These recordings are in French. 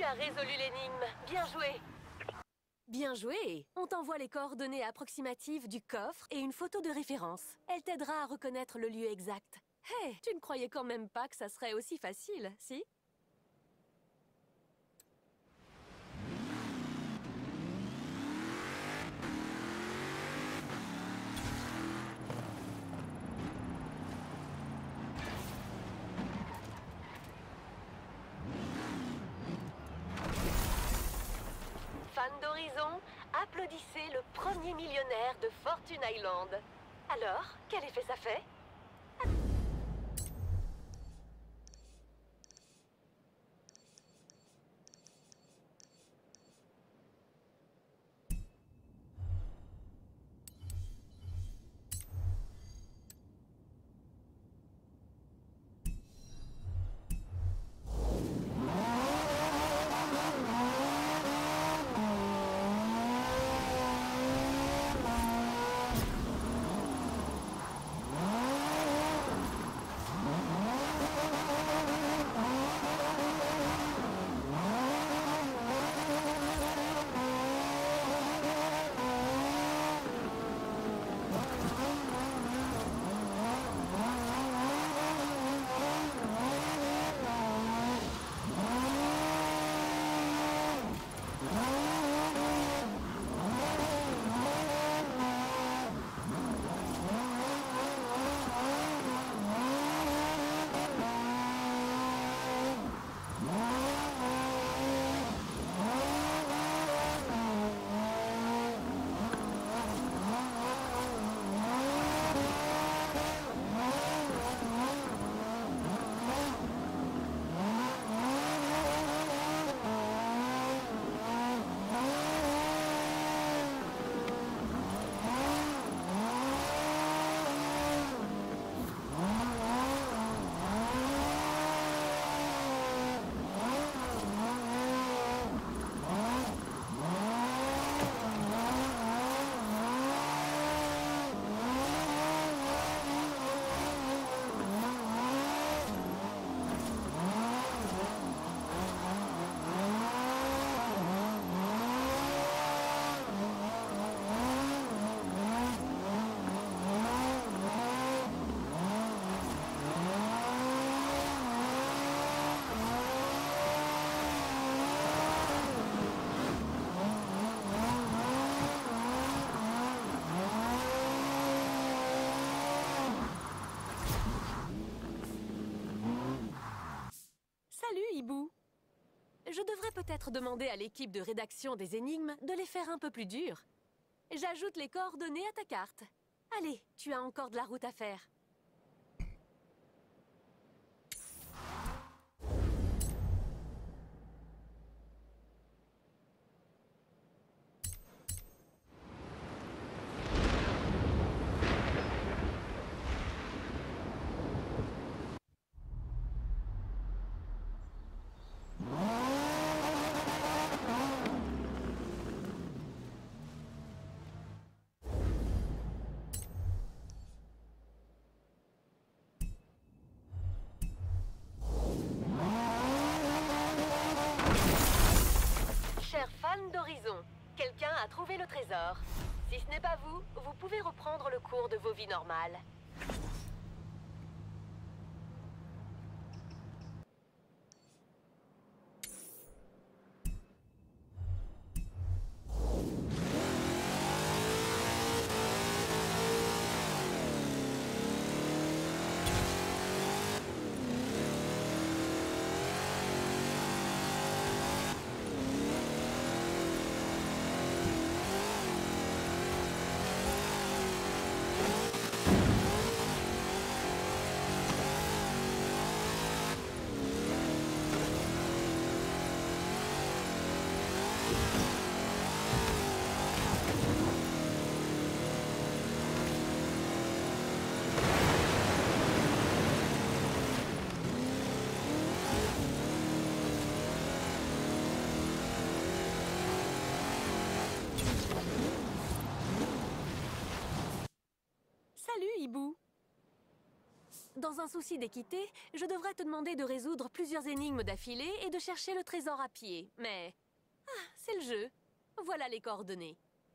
as résolu l'énigme. Bien joué. Bien joué! On t'envoie les coordonnées approximatives du coffre et une photo de référence. Elle t'aidera à reconnaître le lieu exact. Hé, tu ne croyais quand même pas que ça serait aussi facile, si? Fans d'Horizon, applaudissez le premier millionnaire de Fortune Island. Alors, quel effet ça fait? Salut, Hibou! Je devrais peut-être demander à l'équipe de rédaction des énigmes de les faire un peu plus dures. J'ajoute les coordonnées à ta carte. Allez, tu as encore de la route à faire. Chers fans d'Horizon, quelqu'un a trouvé le trésor. Si ce n'est pas vous, vous pouvez reprendre le cours de vos vies normales. Dans un souci d'équité, je devrais te demander de résoudre plusieurs énigmes d'affilée et de chercher le trésor à pied. Mais... c'est le jeu. Voilà les coordonnées.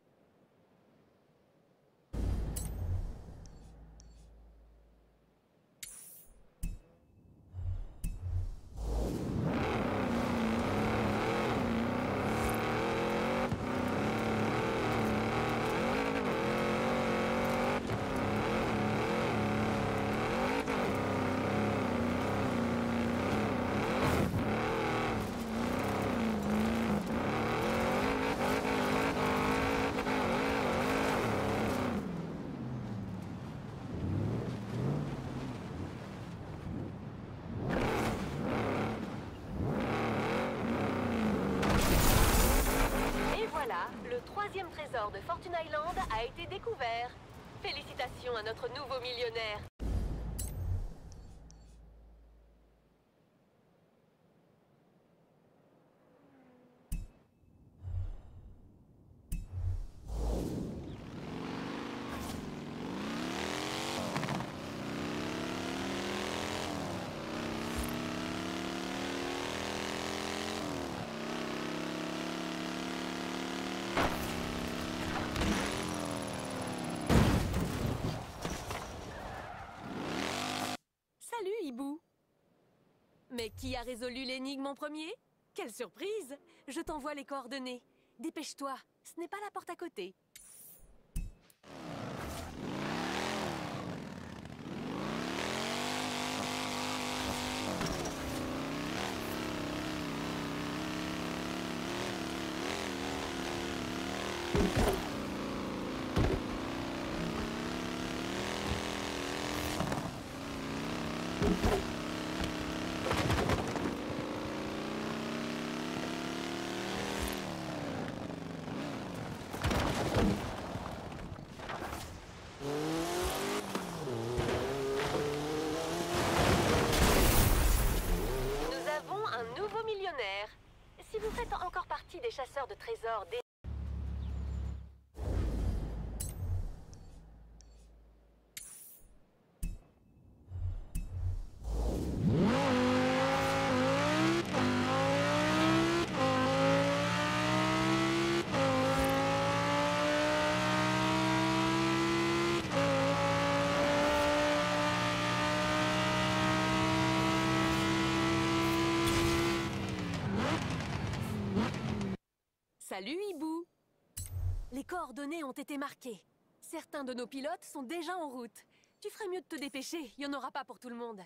Le troisième trésor de Fortune Island a été découvert. Félicitations à notre nouveau millionnaire. Salut, Hibou! Mais qui a résolu l'énigme en premier? Quelle surprise! Je t'envoie les coordonnées. Dépêche-toi, ce n'est pas la porte à côté. Si vous faites encore partie des chasseurs de trésors Salut, Hibou! Les coordonnées ont été marquées. Certains de nos pilotes sont déjà en route. Tu ferais mieux de te dépêcher, il n'y en aura pas pour tout le monde.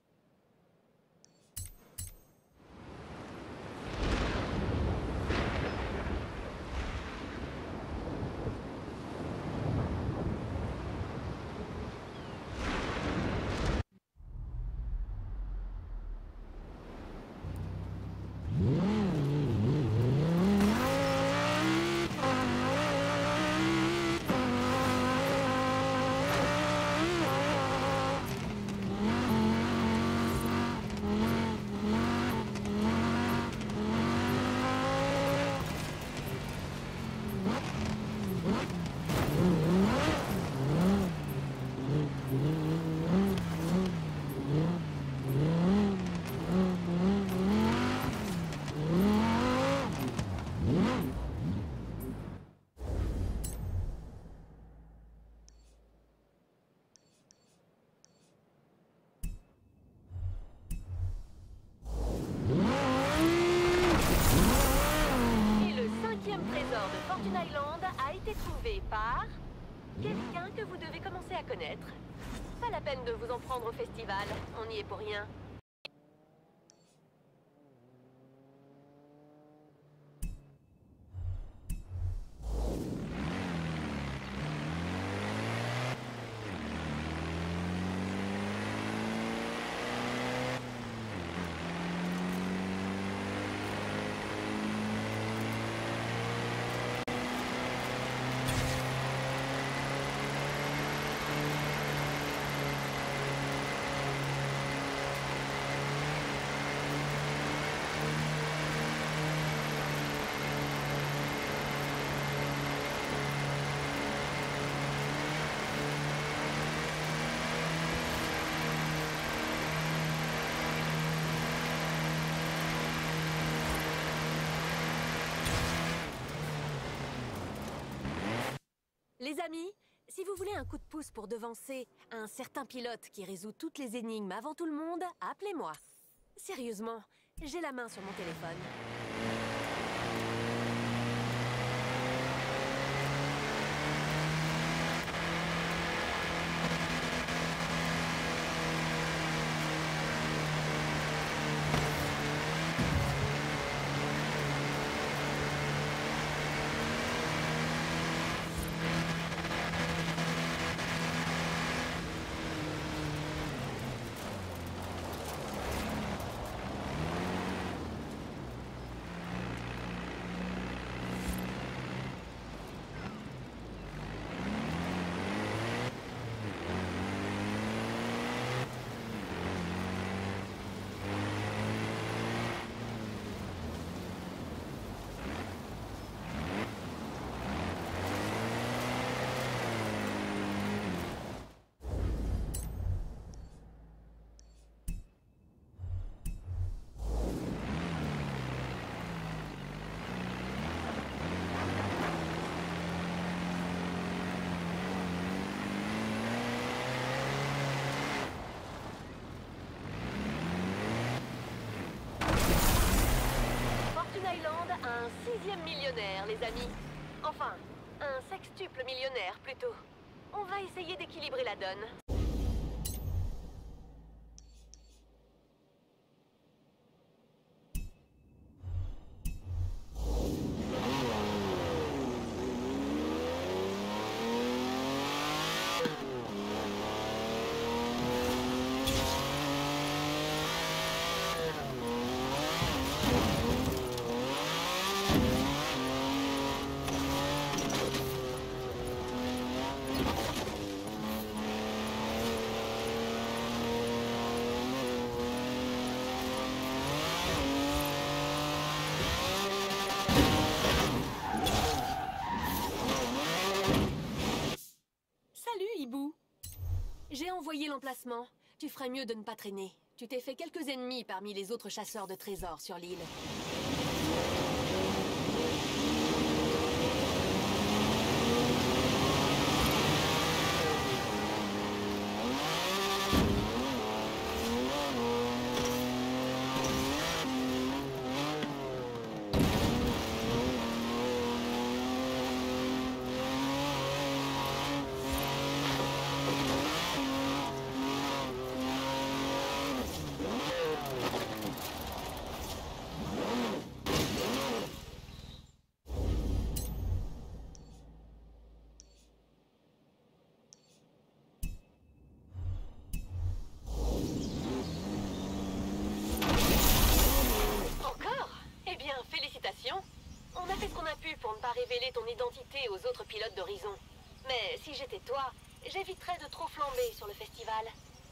Fortune Island a été trouvé par quelqu'un que vous devez commencer à connaître. Pas la peine de vous en prendre au festival, on n'y est pour rien. Les amis, si vous voulez un coup de pouce pour devancer un certain pilote qui résout toutes les énigmes avant tout le monde, appelez-moi. Sérieusement, j'ai la main sur mon téléphone. Island a un 6e millionnaire, les amis. Enfin, un sextuple millionnaire, plutôt. On va essayer d'équilibrer la donne. J'ai envoyé l'emplacement. Tu ferais mieux de ne pas traîner. Tu t'es fait quelques ennemis parmi les autres chasseurs de trésors sur l'île. On a fait ce qu'on a pu pour ne pas révéler ton identité aux autres pilotes d'Horizon. Mais si j'étais toi, j'éviterais de trop flamber sur le festival.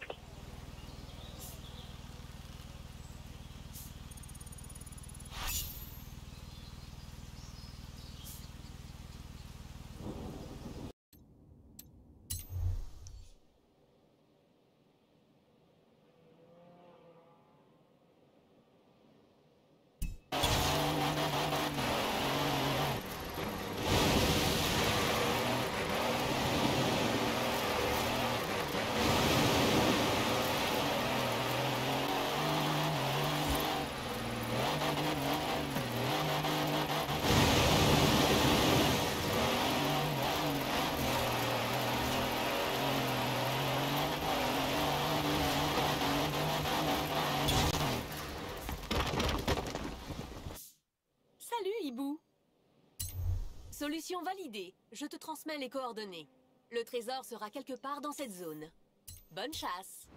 Solution validée. Je te transmets les coordonnées. Le trésor sera quelque part dans cette zone. Bonne chasse!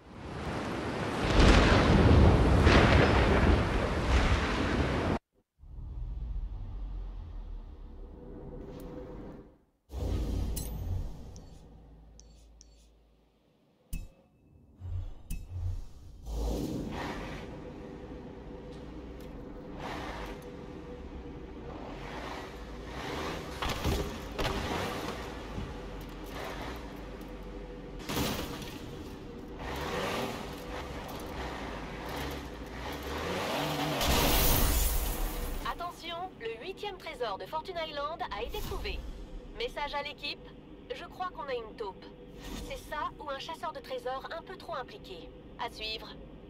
Le 8e trésor de Fortune Island a été trouvé. Message à l'équipe, Je crois qu'on a une taupe. C'est ça ou un chasseur de trésors un peu trop impliqué. À suivre.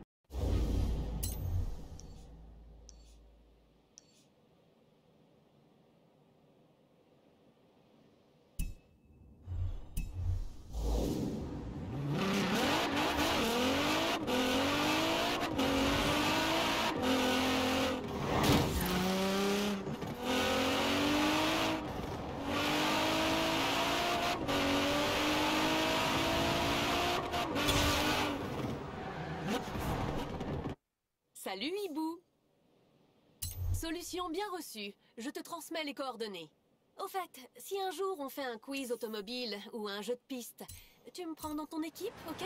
Salut, Hibou. Solution bien reçue. Je te transmets les coordonnées. Au fait, si un jour on fait un quiz automobile ou un jeu de piste, tu me prends dans ton équipe, ok?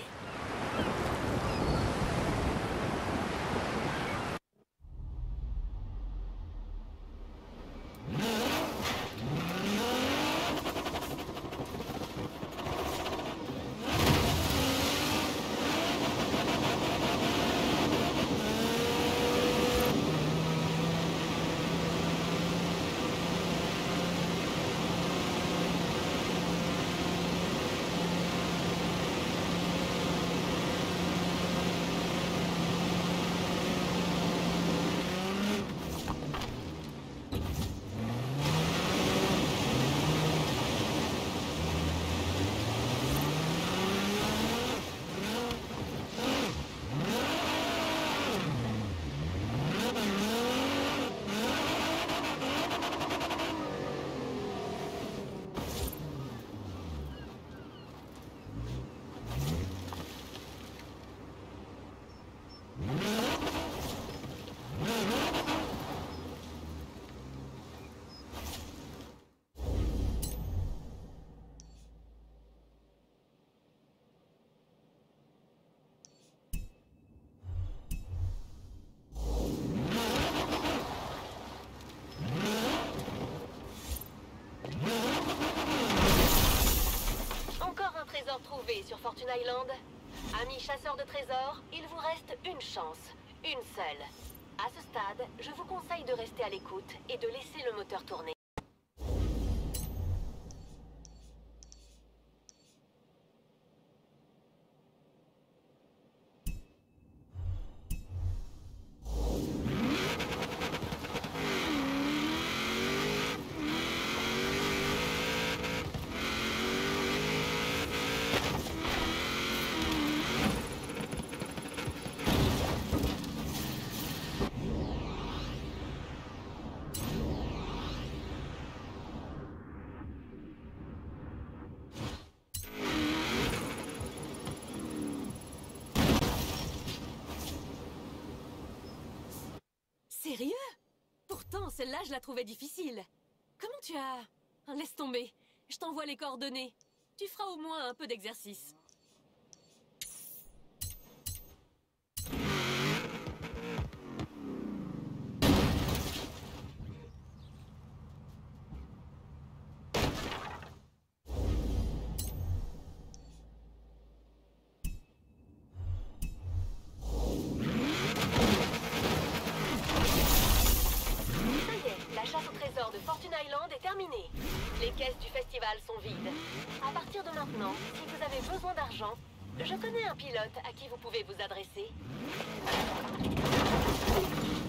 Trouvé sur Fortune Island. Amis chasseurs de trésors, il vous reste une chance. Une seule. À ce stade, je vous conseille de rester à l'écoute et de laisser le moteur tourner. Sérieux? Pourtant, celle-là, je la trouvais difficile. Comment tu as... Laisse tomber. Je t'envoie les coordonnées. Tu feras au moins un peu d'exercice. De Fortune Island est terminé. Les caisses du festival sont vides. À partir de maintenant, si vous avez besoin d'argent, je connais un pilote à qui vous pouvez vous adresser.